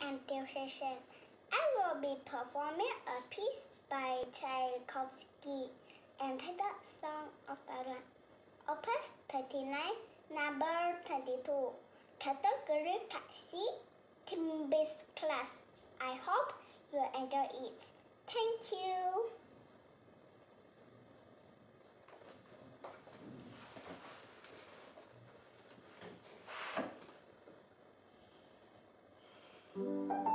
Annotation. I will be performing a piece by Tchaikovsky entitled Song of the Lamb, Opus 39, number 22, category C, Timbits class. I hope you enjoy it. Thank you.